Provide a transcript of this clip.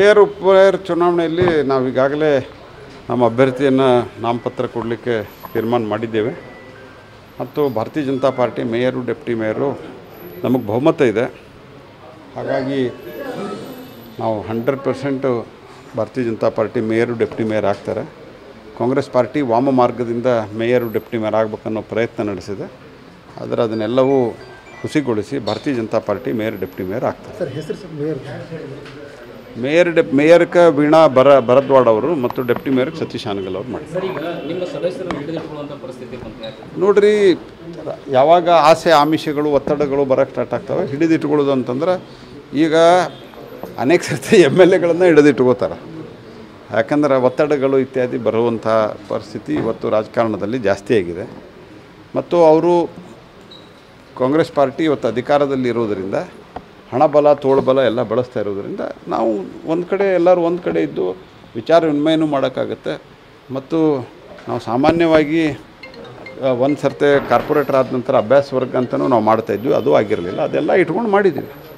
Mayor ಉಪಮೇಯರ್ ಚುನಾವಣೆಯಲ್ಲಿ ನಾವು ಈಗಾಗಲೇ ನಮ್ಮ ಅಭ್ಯರ್ಥಿಯನ್ನು ನಾಮಪತ್ರ ಕೊಡಲಿಕ್ಕೆ ತೀರ್ಮಾನ ಮಾಡಿದ್ದೇವೆ ಮತ್ತು Bharatiya Janata party mayor deputy mayor ನಮಗೆ ಬಹುಮತ ಇದೆ. ಹಾಗಾಗಿ ನಾವು 100% Bharatiya Janata party mayor deputy mayor ಆಗ್ತಾರೆ. ಕಾಂಗ್ರೆಸ್ ಪಾರ್ಟಿ ವಾಮ ಮಾರ್ಗದಿಂದ ಮೇಯರು ಡೆಪ್ಟಿ ಮೇಯರ್ ಆಗಬೇಕನ್ನೋ ಪ್ರಯತ್ನ ನಡೆಸಿದೆ. ಆದರೆ ಅದನ್ನೆಲ್ಲವೂ ಹುಸಿಗೊಳಿಸಿ Bharatiya Janata party mayor deputy mayor ಆಗ್ತಾರೆ. ಸರ್ ಹೆಸರು ಮೇಯರ್ಕ ವೀಣಾ ಭರದ್ವಾಡ್ ಅವರು ಮತ್ತು ಡೆಪ್ಟಿ ಮೇಯರ್ಗೆ ಸತೀಶ್ ಹಾನಗಲ್ ಅವರು ಮಾಡಿದ್ದಾರೆ. ನೋಡ್ರಿ, ಯಾವಾಗ ಆಸೆ ಆಮಿಷಗಳು ಒತ್ತಡಗಳು ಬರೋಕ್ಕೆ ಸ್ಟಾರ್ಟ್ ಆಗ್ತವೆ, ಹಿಡಿದಿಟ್ಕೊಳ್ಳೋದು ಅಂತಂದ್ರೆ ಈಗ ಅನೇಕ ಸರ್ತಿ MLAಗಳನ್ನು ಹಿಡಿದಿಟ್ಕೋತಾರೆ. ಯಾಕಂದ್ರೆ ಒತ್ತಡಗಳು ಇತ್ಯಾದಿ ಬರುವಂಥ ಪರಿಸ್ಥಿತಿ ಇವತ್ತು ರಾಜಕಾರಣದಲ್ಲಿ ಜಾಸ್ತಿ ಆಗಿದೆ. ಮತ್ತು ಅವರು ಕಾಂಗ್ರೆಸ್ ಪಾರ್ಟಿ ಇವತ್ತು ಅಧಿಕಾರದಲ್ಲಿ ಇರೋದರಿಂದ ಹಣಬಲ ತೋಳ್ಬಲ ಎಲ್ಲ ಬಳಸ್ತಾ ಇರೋದರಿಂದ ನಾವು ಒಂದು ಕಡೆ ಎಲ್ಲರೂ ಒಂದು ಕಡೆ ಇದ್ದು ವಿಚಾರ ವಿನಿಮಯನೂ ಮಾಡೋಕ್ಕಾಗತ್ತೆ. ಮತ್ತು ನಾವು ಸಾಮಾನ್ಯವಾಗಿ ಒಂದು ಸರ್ತಿ ಕಾರ್ಪೊರೇಟರ್ ಆದ ನಂತರ ಅಭ್ಯಾಸ ವರ್ಗ ಅಂತಲೂ ನಾವು ಮಾಡ್ತಾಯಿದ್ವಿ, ಅದು ಆಗಿರಲಿಲ್ಲ. ಅದೆಲ್ಲ ಇಟ್ಕೊಂಡು ಮಾಡಿದ್ದೀವಿ.